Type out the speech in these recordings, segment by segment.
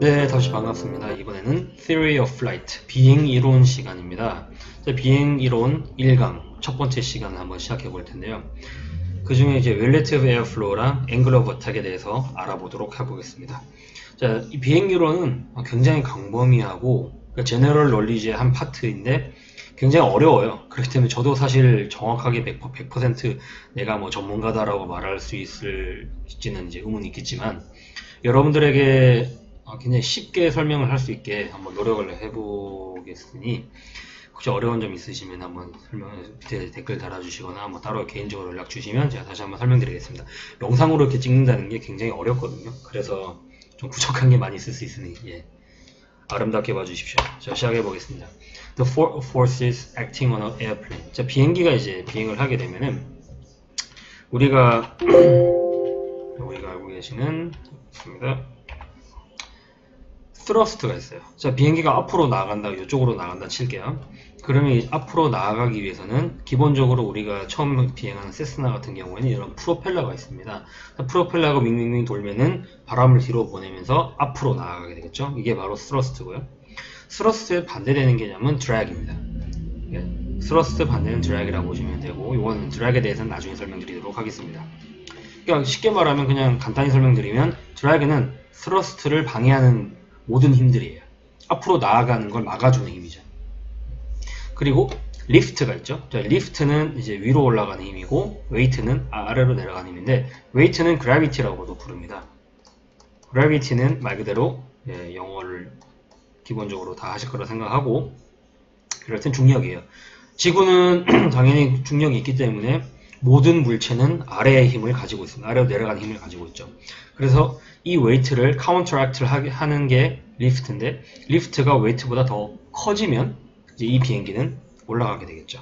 네, 다시 반갑습니다. 이번에는 Theory of Flight, 비행이론 시간입니다. 비행이론 1강 첫 번째 시간을 한번 시작해 볼 텐데요. 그 중에 이제 Relative Airflow랑 Angle of Attack에 대해서 알아보도록 해보겠습니다. 자, 이 비행이론은 굉장히 광범위하고 제너럴 널리지의 한 파트인데 굉장히 어려워요. 그렇기 때문에 저도 사실 정확하게 100% 내가 뭐 전문가다라고 말할 수 있을지는 이제 의문이 있겠지만 여러분들에게 굉장히 쉽게 설명을 할 수 있게 한번 노력을 해보겠으니 혹시 어려운 점 있으시면 한번 밑에 댓글 달아주시거나 뭐 따로 개인적으로 연락 주시면 제가 다시 한번 설명드리겠습니다. 영상으로 이렇게 찍는다는 게 굉장히 어렵거든요. 그래서 좀 부족한 게 많이 있을 수 있으니 아름답게 봐주십시오. 자, 시작해 보겠습니다. The forces acting on an airplane. 자, 비행기가 이제 비행을 하게 되면은 우리가 알고 계시는 스러스트가 있어요. 자, 비행기가 앞으로 나간다, 이쪽으로 나간다 칠게요. 그러면 앞으로 나아가기 위해서는 기본적으로 우리가 처음 비행하는 세스나 같은 경우에는 이런 프로펠러가 있습니다. 프로펠러가 윙윙윙 돌면은 바람을 뒤로 보내면서 앞으로 나아가게 되겠죠. 이게 바로 스러스트고요. 스러스트의 반대되는 개념은 드래그입니다. 스러스트 반대는 드래그라고 보시면 되고, 이거는 드래그에 대해서는 나중에 설명드리도록 하겠습니다. 그러니까 쉽게 말하면 그냥 간단히 설명드리면 드래그는 스러스트를 방해하는 모든 힘들이에요. 앞으로 나아가는 걸 막아주는 힘이죠. 그리고 리프트가 있죠. 리프트는 이제 위로 올라가는 힘이고 웨이트는 아래로 내려가는 힘인데 웨이트는 그래비티라고도 부릅니다. 그래비티는 말 그대로 영어를 기본적으로 다 하실 거라 생각하고 그럴 땐 중력이에요. 지구는 당연히 중력이 있기 때문에 모든 물체는 아래의 힘을 가지고 있습니다. 아래로 내려가는 힘을 가지고 있죠. 그래서 이 웨이트를 카운터랙트를 하는 게 리프트인데 리프트가 웨이트보다 더 커지면 이제 이 비행기는 올라가게 되겠죠.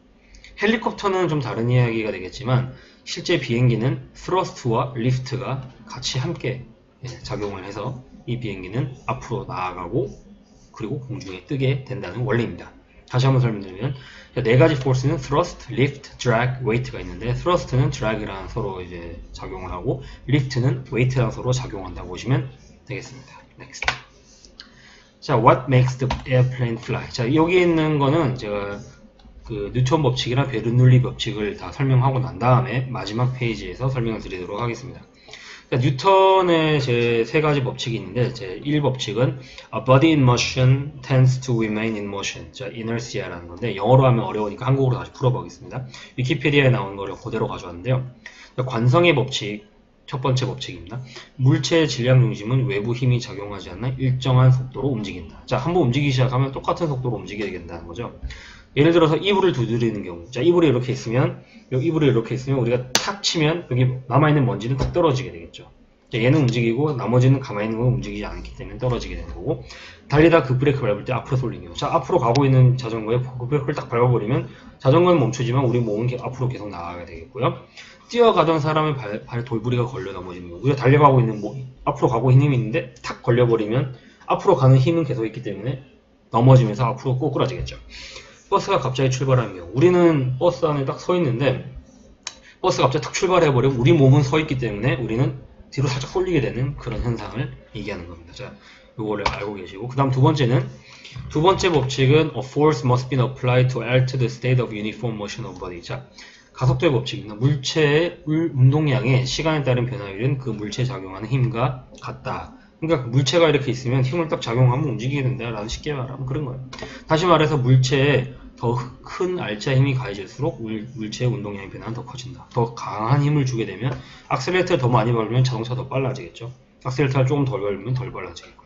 헬리콥터는 좀 다른 이야기가 되겠지만 실제 비행기는 스러스트와 리프트가 같이 함께 작용을 해서 이 비행기는 앞으로 나아가고 그리고 공중에 뜨게 된다는 원리입니다. 다시 한번 설명드리면 네 가지 포스는 thrust, lift, drag, weight가 있는데 thrust는 drag랑 서로 이제 작용을 하고 lift는 weight랑 서로 작용한다고 보시면 되겠습니다. Next. 자, what makes the airplane fly? 자, 여기 있는 거는 제가 그 뉴턴 법칙이랑 베르놀리 법칙을 다 설명하고 난 다음에 마지막 페이지에서 설명을 드리도록 하겠습니다. 뉴턴의 제 세 가지 법칙이 있는데 제 1법칙은 A body in motion tends to remain in motion. 자, inertia라는 건데 영어로 하면 어려우니까 한국어로 다시 풀어보겠습니다. 위키피디아에 나온 거를 그대로 가져왔는데요. 관성의 법칙 첫 번째 법칙입니다. 물체의 질량 중심은 외부 힘이 작용하지 않는 일정한 속도로 움직인다. 자, 한번 움직이기 시작하면 똑같은 속도로 움직이게 된다는 거죠. 예를 들어서 이불을 두드리는 경우, 자, 이불이 이렇게 있으면 우리가 탁 치면 여기 남아있는 먼지는 탁 떨어지게 되겠죠. 자, 얘는 움직이고 나머지는 가만히 있는 건 움직이지 않기 때문에 떨어지게 되는 거고, 달리다 급브레이크 밟을 때 앞으로 쏠리는 경우, 자, 앞으로 가고 있는 자전거에 급브레이크를 딱 밟아버리면 자전거는 멈추지만 우리 몸은 앞으로 계속 나아가게 되겠고요. 뛰어가던 사람의 발에 돌부리가 걸려 넘어지는 경우, 우리가 달려가고 있는 앞으로 가고 있는 힘이 있는데 탁 걸려버리면 앞으로 가는 힘은 계속 있기 때문에 넘어지면서 앞으로 꼬꾸라지겠죠. 버스가 갑자기 출발하는 경우, 우리는 버스 안에 딱 서 있는데 버스가 갑자기 탁 출발해버리면 우리 몸은 서 있기 때문에 우리는 뒤로 살짝 쏠리게 되는 그런 현상을 얘기하는 겁니다. 자, 요거를 알고 계시고, 그 다음 두 번째 법칙은 A force must be applied to alter the state of uniform motion of body. 자, 가속도의 법칙입니다. 물체의 운동량의 시간에 따른 변화율은 그 물체에 작용하는 힘과 같다. 그러니까 물체가 이렇게 있으면 힘을 딱 작용하면 움직이게 된다 라는 쉽게 말하면 그런 거예요. 다시 말해서 물체에 더 큰 알짜 힘이 가해질수록 물체의 운동량의 변화는 더 커진다. 더 강한 힘을 주게 되면 악셀레이터를 더 많이 밟으면 자동차 더 빨라지겠죠. 악셀레이터를 조금 덜 밟으면 덜 빨라지겠고요.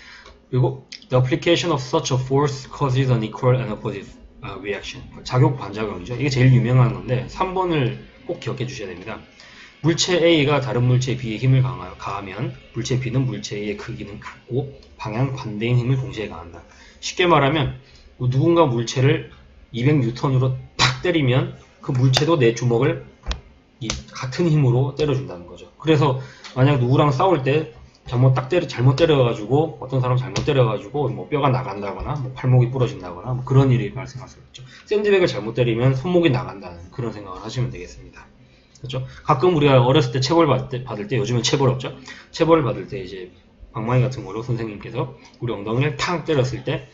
그리고 The application of such a force causes an equal and opposite reaction. 작용 반작용이죠. 이게 제일 유명한 건데 3번을 꼭 기억해 주셔야 됩니다. 물체 A가 다른 물체 B에 힘을 가하면 물체 B는 물체 A의 크기는 같고 방향 반대인 힘을 동시에 가한다. 쉽게 말하면 누군가 물체를 200N으로 탁 때리면 그 물체도 내 주먹을 같은 힘으로 때려준다는 거죠. 그래서 만약 누구랑 싸울 때 잘못 때려가지고 어떤 사람 잘못 때려가지고 뭐 뼈가 나간다거나 뭐 팔목이 부러진다거나 뭐 그런 일이 발생할 수 있죠. 샌드백을 잘못 때리면 손목이 나간다는 그런 생각을 하시면 되겠습니다. 그렇죠? 가끔 우리가 어렸을 때 체벌 받을 때 요즘은 체벌 없죠? 체벌을 받을 때 이제 방망이 같은 걸로 선생님께서 우리 엉덩이를 탕 때렸을 때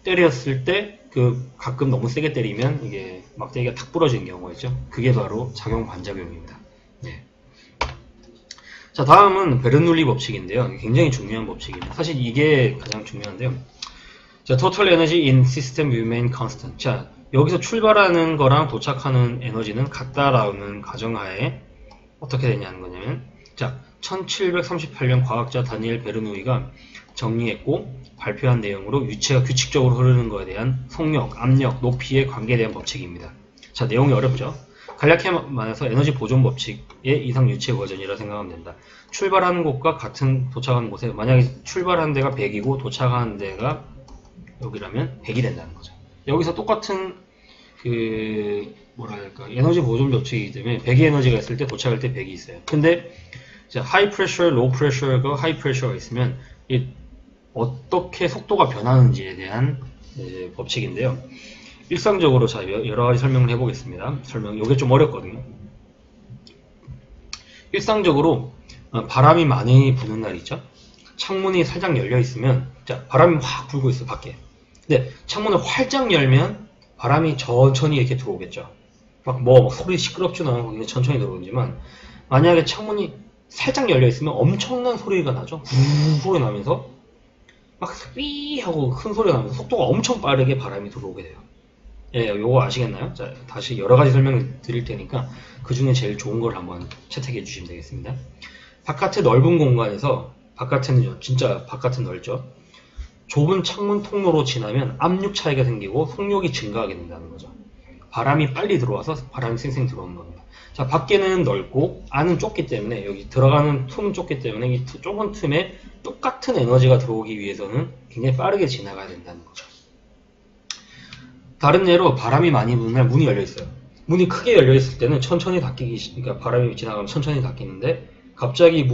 그 가끔 너무 세게 때리면 이게 막대기가 탁 부러지는 경우가 있죠. 그게 바로 작용 반작용입니다. 네. 자, 다음은 베르놀리 법칙인데요. 굉장히 중요한 법칙입니다. 사실 이게 가장 중요한데요. 자, total energy in system remain constant. 자, 여기서 출발하는 거랑 도착하는 에너지는 같다라는 가정하에 어떻게 되냐는 거냐면, 자, 1738년 과학자 다니엘 베르노이가 정리했고 발표한 내용으로 유체가 규칙적으로 흐르는 것에 대한 속력, 압력, 높이의 관계에 대한 법칙입니다. 자, 내용이 어렵죠? 간략히 말해서 에너지 보존 법칙의 이상 유체 버전이라 생각하면 된다. 출발하는 곳과 같은 도착하는 곳에 만약에 출발하는 데가 100이고 도착하는 데가 여기라면 100이 된다는 거죠. 여기서 똑같은 뭐랄까 에너지 보존 법칙이기 때문에 100의 에너지가 있을 때 도착할 때 100이 있어요. 근데 자, 하이 프레셔, 로우 프레셔가 하이 프레셔가 있으면 이 어떻게 속도가 변하는지에 대한 법칙인데요. 일상적으로 자, 여러 가지 설명을 해보겠습니다. 이게 좀 어렵거든요. 일상적으로 바람이 많이 부는 날 있죠. 창문이 살짝 열려 있으면 자, 바람이 확 불고 있어 밖에. 근데 창문을 활짝 열면 바람이 천천히 이렇게 들어오겠죠. 막 소리 시끄럽지는 않고 그냥 천천히 들어오지만 만약에 창문이 살짝 열려 있으면 엄청난 소리가 나죠. 후 소리 나면서 막 삐 하고 큰 소리가 나면서 속도가 엄청 빠르게 바람이 들어오게 돼요. 예, 요거 아시겠나요? 자, 다시 여러 가지 설명을 드릴 테니까 그 중에 제일 좋은 걸 한번 채택해 주시면 되겠습니다. 바깥의 넓은 공간에서 바깥은 진짜 바깥은 넓죠. 좁은 창문 통로로 지나면 압력 차이가 생기고 속력이 증가하게 된다는 거죠. 바람이 빨리 들어와서 바람이 쌩쌩 들어오는 겁니다. 자, 밖에는 넓고 안은 좁기 때문에 여기 들어가는 틈은 좁기 때문에 이 좁은 틈에 똑같은 에너지가 들어오기 위해서는 굉장히 빠르게 지나가야 된다는 거죠. 다른 예로 바람이 많이 부는 날 문이 열려 있어요. 문이 크게 열려 있을 때는 천천히 닫히기, 그러니까 바람이 지나가면 천천히 닫히는데 갑자기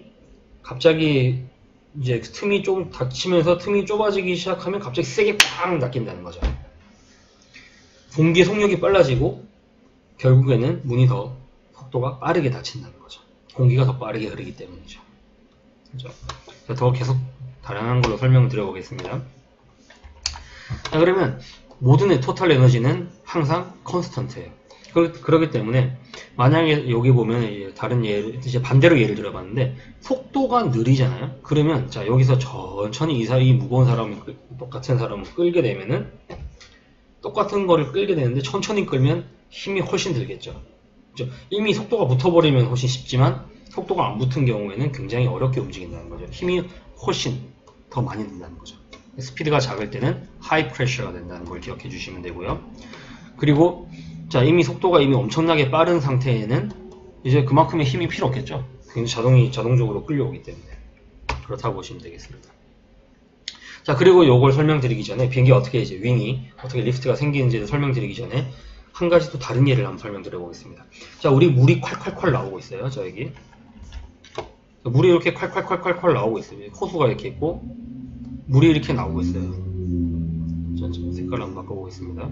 이제 틈이 좀 닫히면서 틈이 좁아지기 시작하면 갑자기 세게 꽝 닫힌다는 거죠. 공기의 속력이 빨라지고 결국에는 문이 더 속도가 빠르게 닫힌다는 거죠. 공기가 더 빠르게 흐르기 때문이죠. 그렇죠? 더 계속 다양한 걸로 설명을 드려보겠습니다. 자, 그러면 모든 토탈 에너지는 항상 컨스턴트예요. 그렇기 때문에 만약에 여기 보면 다른 예를 이제 반대로 예를 들어봤는데 속도가 느리잖아요. 그러면 자, 여기서 천천히 이 무거운 사람을 똑같은 사람을 끌게 되면은 똑같은 거를 끌게 되는데 천천히 끌면 힘이 훨씬 들겠죠. 그렇죠? 이미 속도가 붙어버리면 훨씬 쉽지만 속도가 안 붙은 경우에는 굉장히 어렵게 움직인다는 거죠. 힘이 훨씬 더 많이 든다는 거죠. 스피드가 작을 때는 하이 프레셔가 된다는 걸 기억해 주시면 되고요. 그리고 자, 속도가 이미 엄청나게 빠른 상태에는 이제 그만큼의 힘이 필요 없겠죠. 자동적으로 끌려오기 때문에 그렇다고 보시면 되겠습니다. 자, 그리고 요걸 설명드리기 전에 비행기 어떻게 윙이 어떻게 리프트가 생기는지를 설명드리기 전에 한 가지 또 다른 예를 한번 설명드려 보겠습니다. 자, 우리 물이 콸콸콸 나오고 있어요. 저 여기 물이 이렇게 콸콸콸콸 나오고 있어요. 호수가 이렇게 있고 물이 이렇게 나오고 있어요. 자, 색깔을 한번 바꿔보겠습니다.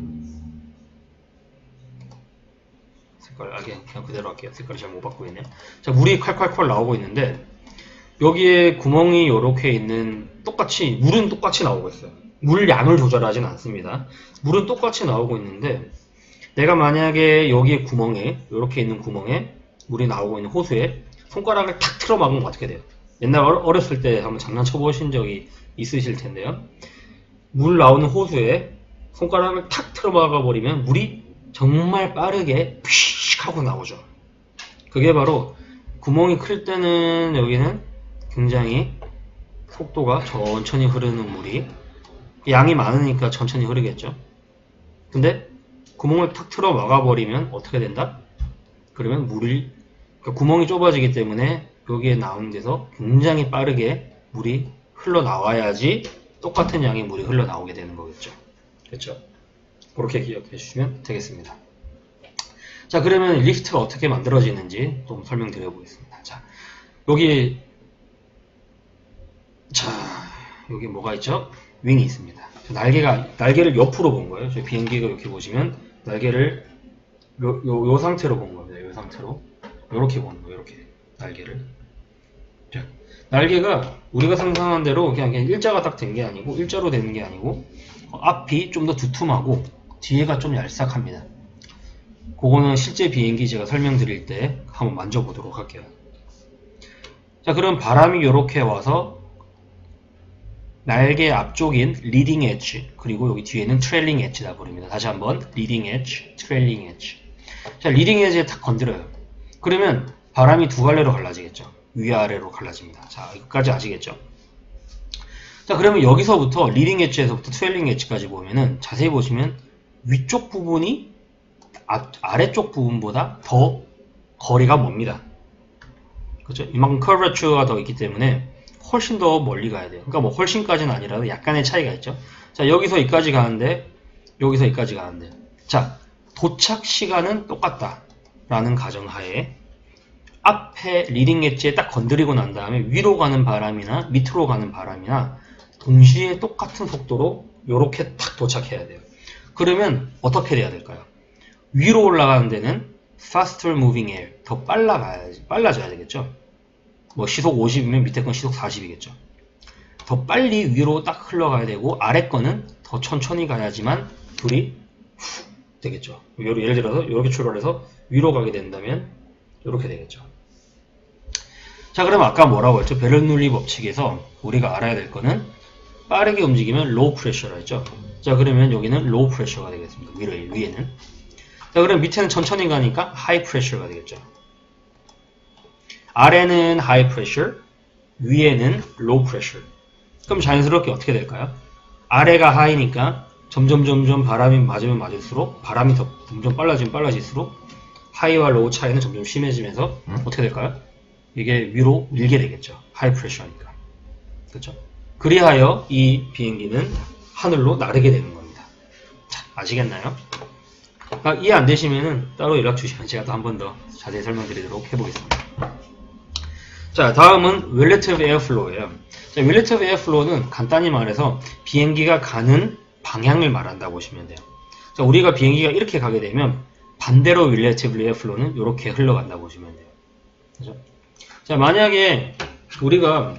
색깔 그냥 그대로 할게요. 색깔을 잘 못 바꾸겠네요. 자, 물이 콸콸콸 나오고 있는데 여기에 구멍이 이렇게 있는 물은 똑같이 나오고 있어요. 물 양을 조절하진 않습니다. 물은 똑같이 나오고 있는데 내가 만약에 여기에 이렇게 있는 구멍에 물이 나오고 있는 호수에 손가락을 탁 틀어 막으면 어떻게 돼요? 옛날 어렸을 때 한번 장난쳐 보신 적이 있으실 텐데요. 물 나오는 호수에 손가락을 탁 틀어 막아 버리면 물이 정말 빠르게 휙 하고 나오죠. 그게 바로 구멍이 클 때는 여기는 굉장히 속도가 천천히 흐르는 물이 양이 많으니까 천천히 흐르겠죠. 근데 구멍을 탁 틀어 막아버리면 어떻게 된다? 그러면 그러니까 구멍이 좁아지기 때문에 여기에 나오는 데서 굉장히 빠르게 물이 흘러나와야지 똑같은 양의 물이 흘러나오게 되는 거겠죠. 그렇죠? 그렇게 기억해 주시면 되겠습니다. 자, 그러면 리프트가 어떻게 만들어지는지 좀 설명드려 보겠습니다. 자, 여기 뭐가 있죠? 윙이 있습니다. 날개를 옆으로 본 거예요. 저희 비행기가 이렇게 보시면 날개를 요 상태로 본 겁니다. 요 상태로. 요렇게 보는 거예요. 요렇게 날개를. 자, 날개가 우리가 상상한 대로 그냥 일자가 딱 된 게 아니고 일자로 되는 게 아니고 앞이 좀 더 두툼하고 뒤에가 좀 얄싹합니다. 그거는 실제 비행기 제가 설명드릴 때 한번 만져보도록 할게요. 자, 그럼 바람이 이렇게 와서 날개 앞쪽인 리딩 엣지, 그리고 여기 뒤에는 트레일링 엣지다 부릅니다. 다시 한번 리딩 엣지, 트레일링 엣지. 자, 리딩 엣지에 딱 건드려요. 그러면 바람이 두 갈래로 갈라지겠죠. 위아래로 갈라집니다. 자, 여기까지 아시겠죠? 자, 그러면 여기서부터 리딩 엣지에서부터 트레일링 엣지까지 보면은 자세히 보시면 위쪽 부분이 아래쪽 부분보다 더 거리가 멉니다. 그렇죠? 이만큼 커버처가 더 있기 때문에 훨씬 더 멀리 가야 돼요. 그러니까 뭐 훨씬까지는 아니라도 약간의 차이가 있죠. 자, 여기서 여기까지 가는데 여기서 여기까지 가는데 자, 도착 시간은 똑같다 라는 가정하에 앞에 리딩 엣지에 딱 건드리고 난 다음에 위로 가는 바람이나 밑으로 가는 바람이나 동시에 똑같은 속도로 이렇게 탁 도착해야 돼요. 그러면 어떻게 돼야 될까요? 위로 올라가는 데는 faster moving air, 더 빨라져야 되겠죠. 뭐 시속 50이면 밑에 건 시속 40이겠죠. 더 빨리 위로 딱 흘러가야 되고 아래 거는 더 천천히 가야지만 둘이 되겠죠. 예를 들어서 이렇게 출발해서 위로 가게 된다면 이렇게 되겠죠. 자, 그럼 아까 뭐라고 했죠? 베르놀리 법칙에서 우리가 알아야 될 거는 빠르게 움직이면 low pressure라 했죠. 자, 그러면 여기는 low pressure가 되겠습니다. 위에는. 자, 그럼 밑에는 천천히 가니까 high pressure가 되겠죠. 아래는 high pressure, 위에는 low pressure. 그럼 자연스럽게 어떻게 될까요? 아래가 high니까 점점 바람이 맞으면 맞을수록 바람이 더 점점 빨라지면 빨라질수록 high와 low 차이는 점점 심해지면서 어떻게 될까요? 이게 위로 밀게 되겠죠. high pressure니까. 그렇죠? 그리하여 이 비행기는 하늘로 나르게 되는 겁니다. 자, 아시겠나요? 이해 안 되시면은 따로 연락 주시면 제가 또 한 번 더 자세히 설명드리도록 해보겠습니다. 자, 다음은 relative airflow예요. 자, relative airflow는 간단히 말해서 비행기가 가는 방향을 말한다고 보시면 돼요. 자, 우리가 비행기가 이렇게 가게 되면 반대로 relative airflow는 이렇게 흘러간다고 보시면 돼요. 그죠? 자, 만약에 우리가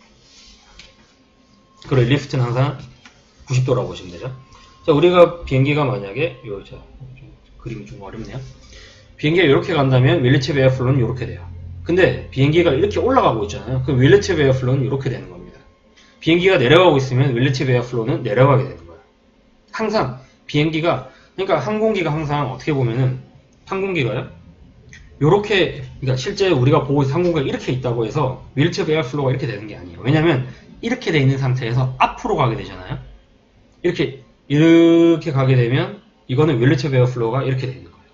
그래, 리프트는 항상 90도라고 보시면 되죠. 자, 우리가 비행기가 만약에 그림이 좀 어렵네요. 비행기가 이렇게 간다면 relative airflow는 이렇게 돼요. 근데 비행기가 이렇게 올라가고 있잖아요. 그럼 relative airflow는 이렇게 되는 겁니다. 비행기가 내려가고 있으면 relative airflow는 내려가게 되는 거예요. 항상 비행기가, 그러니까 항공기가 항상 어떻게 보면은 항공기가요. 요렇게, 그러니까 실제 우리가 보고 있는 항공기가 이렇게 있다고 해서 relative airflow가 이렇게 되는 게 아니에요. 왜냐면 이렇게 돼 있는 상태에서 앞으로 가게 되잖아요. 이렇게 가게 되면 이거는 relative airflow가 이렇게 되는 거예요.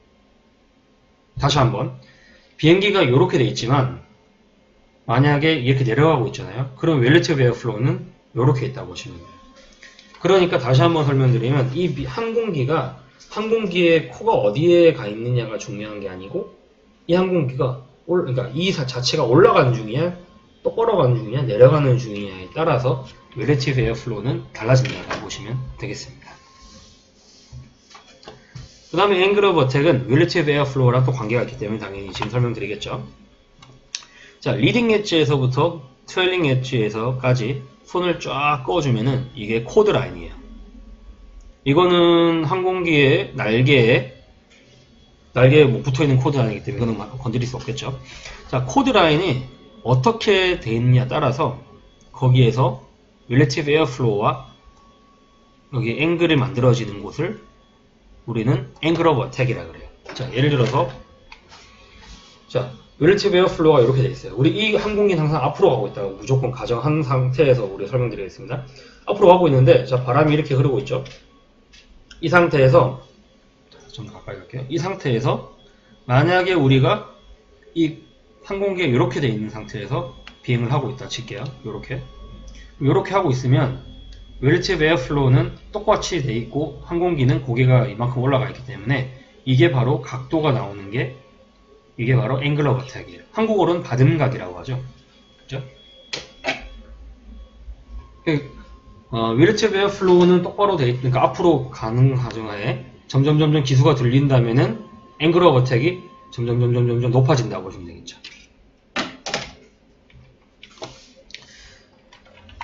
다시 한번. 비행기가 이렇게 돼 있지만 만약에 이렇게 내려가고 있잖아요. 그럼 relative airflow는 이렇게 있다고 보시면 돼요. 그러니까 다시 한번 설명드리면 이 항공기의 코가 어디에 가 있느냐가 중요한 게 아니고 이 항공기가 그러니까 이 자체가 올라가는 중이야, 똑바로 가는 중이야, 내려가는 중이냐에 따라서 relative airflow는 달라진다고 보시면 되겠습니다. 그 다음에 angle of attack은 relative airflow랑 또 관계가 있기 때문에 당연히 지금 설명드리겠죠. 자, leading edge에서부터 trailing edge에서까지 손을 쫙 꺼주면은 이게 코드 라인이에요. 이거는 항공기의 날개에 뭐 붙어있는 코드 라인이기 때문에 이거는 건드릴 수 없겠죠. 자, 코드 라인이 어떻게 되어 있느냐에 따라서 거기에서 relative airflow와 여기 앵글이 만들어지는 곳을 우리는 angle of attack이라 그래요. 자, 예를 들어서 자, relative airflow가 이렇게 되어 있어요. 우리 이 항공기는 항상 앞으로 가고 있다고 무조건 가정한 상태에서 우리가 설명드리겠습니다. 앞으로 가고 있는데 자, 바람이 이렇게 흐르고 있죠. 이 상태에서 좀 더 가까이 갈게요. 이 상태에서 만약에 우리가 이 항공기에 이렇게 되어 있는 상태에서 비행을 하고 있다 칠게요. 이렇게 하고 있으면 relative airflow는 똑같이 돼 있고 항공기는 고개가 이만큼 올라가 있기 때문에 이게 바로 각도가 나오는 게 이게 바로 angle of attack이에요. 한국어로는 받음각이라고 하죠. 그죠? relative airflow는 똑바로 돼 있으니까 앞으로 가는 가정하에 점점 기수가 들린다면은 angle of attack이 점점 높아진다고 보시면 되겠죠.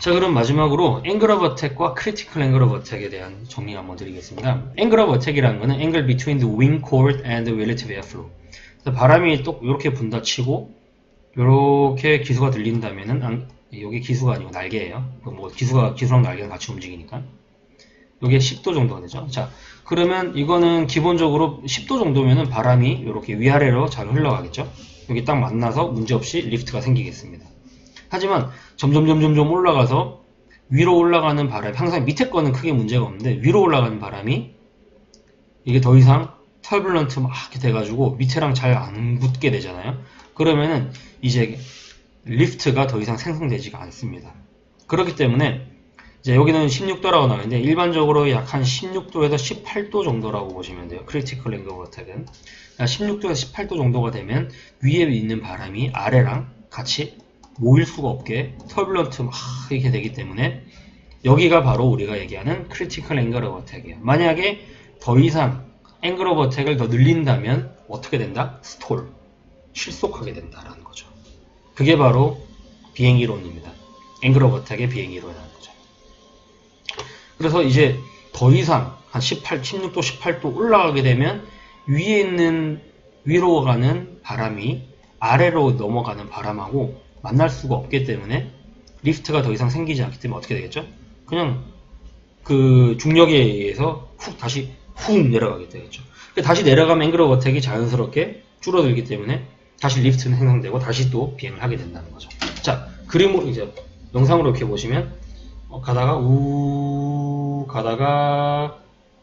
자, 그럼 마지막으로 앵글 오브 어택과 크리티컬 앵글 오브 어택에 대한 정리 한번 드리겠습니다. 앵글 오브 어택이라는 거는 angle between the wing chord and the relative airflow. 바람이 또 이렇게 분다 치고 이렇게 기수가 들린다면은 여기 기수가 아니고 날개예요. 뭐 기수랑 날개는 같이 움직이니까 이게 10도 정도가 되죠. 자, 그러면 이거는 기본적으로 10도 정도면은 바람이 이렇게 위아래로 잘 흘러가겠죠. 여기 딱 만나서 문제없이 리프트가 생기겠습니다. 하지만 점점 올라가서 위로 올라가는 바람이, 항상 밑에 거는 크게 문제가 없는데 위로 올라가는 바람이 이게 더 이상 터뷸런트 막 이렇게 돼가지고 밑에랑 잘 안 붙게 되잖아요. 그러면은 이제 리프트가 더 이상 생성되지가 않습니다. 그렇기 때문에 이제 여기는 16도라고 나오는데 일반적으로 약 한 16도에서 18도 정도라고 보시면 돼요. 크리티컬 앵글 오브 어택은 16도에서 18도 정도가 되면 위에 있는 바람이 아래랑 같이 모일 수가 없게 터뷸런트 막 이렇게 되기 때문에 여기가 바로 우리가 얘기하는 크리티컬 앵글 오브 어택이에요. 만약에 더 이상 앵글 오브 어택을 더 늘린다면 어떻게 된다? 스톨, 실속하게 된다라는 거죠. 그게 바로 비행이론입니다. 앵글 오브 어택의 비행이론이라는 거죠. 그래서 이제 더 이상 한 16도, 18도 올라가게 되면 위에 있는 위로 가는 바람이 아래로 넘어가는 바람하고 만날 수가 없기 때문에 리프트가 더 이상 생기지 않기 때문에 어떻게 되겠죠? 그냥 그 중력에 의해서 다시 훅 내려가게 되겠죠. 다시 내려가면 앵글 오브 어택이 자연스럽게 줄어들기 때문에 다시 리프트는 생성되고 다시 또 비행을 하게 된다는 거죠. 자, 그림으로 이제 영상으로 이렇게 보시면 가다가 우 가다가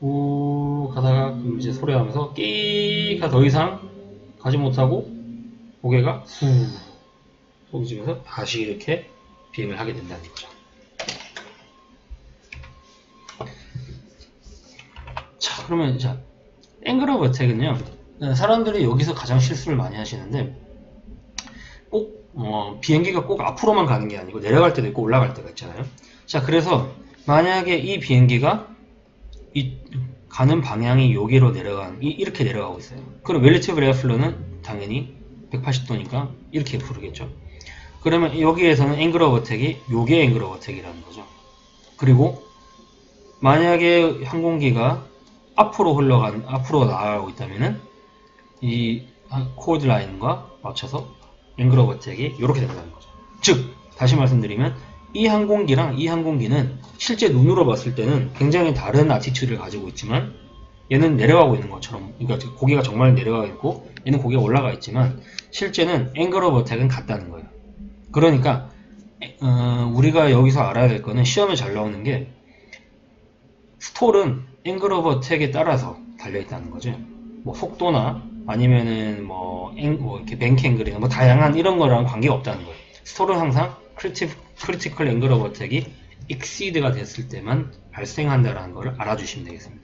그럼 이제 소리하면서 끼가 더 이상 가지 못하고 고개가 후 소리 지면서 다시 이렇게 비행을 하게 된다는 거죠. 자, 그러면 자, 앵글 오브 어택은요, 사람들이 여기서 가장 실수를 많이 하시는데 꼭 비행기가 꼭 앞으로만 가는 게 아니고 내려갈 때도 있고 올라갈 때가 있잖아요. 자, 그래서 만약에 이 비행기가 가는 방향이 여기로 이렇게 내려가고 있어요. 그럼 웰리티브 에어플로는 당연히 180도니까 이렇게 부르겠죠. 그러면 여기에서는 앵글 오브 어택이 요게 앵글 오브 어택이라는 거죠. 그리고 만약에 항공기가 앞으로 나아가고 있다면은 이 코드 라인과 맞춰서 앵글 오브 어택이 이렇게 된다는 거죠. 즉, 다시 말씀드리면 이 항공기랑 이 항공기는 실제 눈으로 봤을 때는 굉장히 다른 아티튜드를 가지고 있지만 얘는 내려가고 있는 것처럼, 그러니까 고개가 정말 내려가 있고 얘는 고개가 올라가 있지만 실제는 앵글 오브 어택은 같다는 거예요. 그러니까 우리가 여기서 알아야 될 거는 시험에 잘 나오는 게 스톨은 앵글 오브 어택에 따라서 달려있다는 거죠. 뭐 속도나 아니면은 뭐 이렇게 뱅크 앵글이나 뭐 다양한 이런 거랑 관계가 없다는 거예요. 스톨은 항상 크리티컬 앵글 오브 어택이 exceed가 됐을 때만 발생한다라는 걸 알아주시면 되겠습니다.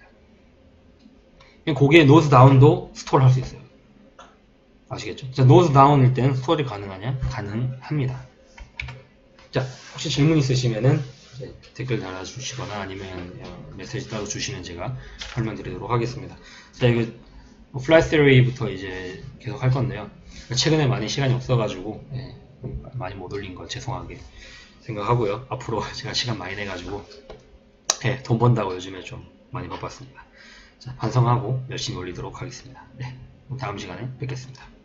고개 노즈 다운도 스톨 할 수 있어요. 아시겠죠? 자, 노즈 다운일 때는 스톨이 가능하냐? 가능합니다. 자, 혹시 질문 있으시면은 댓글 달아주시거나 아니면 메시지 따로 주시면 제가 설명드리도록 하겠습니다. 자, 이거 플라이 theory부터 이제 계속 할 건데요. 최근에 많이 시간이 없어가지고 많이 못 올린 거 죄송하게 생각하고요. 앞으로 제가 시간 많이 내가지고 돈 번다고 요즘에 좀 많이 바빴습니다. 자, 반성하고 열심히 올리도록 하겠습니다. 네, 다음 시간에 뵙겠습니다.